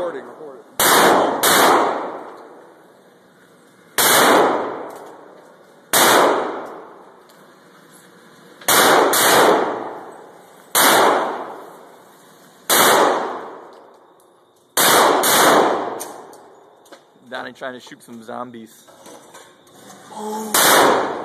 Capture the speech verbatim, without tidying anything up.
recording, recording. Donnie trying to shoot some zombies.